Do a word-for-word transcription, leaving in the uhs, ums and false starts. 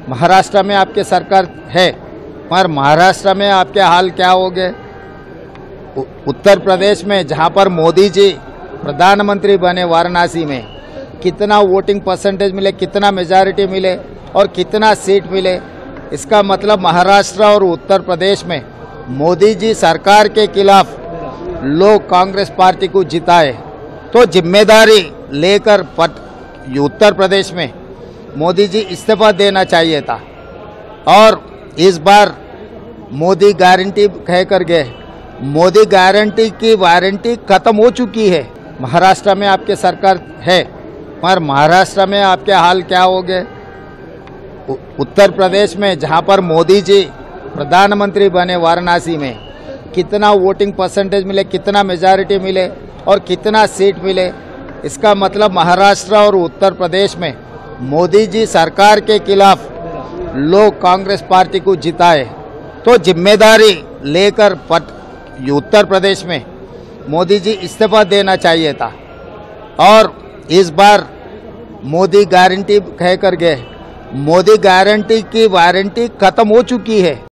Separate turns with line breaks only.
महाराष्ट्र में आपके सरकार है, पर महाराष्ट्र में आपके हाल क्या हो गए? उत्तर प्रदेश में जहां पर मोदी जी प्रधानमंत्री बने, वाराणसी में कितना वोटिंग परसेंटेज मिले, कितना मेजॉरिटी मिले और कितना सीट मिले, इसका मतलब महाराष्ट्र और उत्तर प्रदेश में मोदी जी सरकार के खिलाफ लोग कांग्रेस पार्टी को जिताए। तो जिम्मेदारी लेकर उत्तर प्रदेश में मोदी जी इस्तीफा देना चाहिए था। और इस बार मोदी गारंटी कह कर गए, मोदी गारंटी की वारंटी खत्म हो चुकी है। महाराष्ट्र में आपके सरकार है, पर महाराष्ट्र में आपके हाल क्या हो गए? उत्तर प्रदेश में जहां पर मोदी जी प्रधानमंत्री बने, वाराणसी में कितना वोटिंग परसेंटेज मिले, कितना मेजॉरिटी मिले और कितना सीट मिले, इसका मतलब महाराष्ट्र और उत्तर प्रदेश में मोदी जी सरकार के खिलाफ लोग कांग्रेस पार्टी को जिताए। तो जिम्मेदारी लेकर उत्तर प्रदेश में मोदी जी इस्तीफा देना चाहिए था। और इस बार मोदी गारंटी कह कर गए, मोदी गारंटी की वारंटी खत्म हो चुकी है।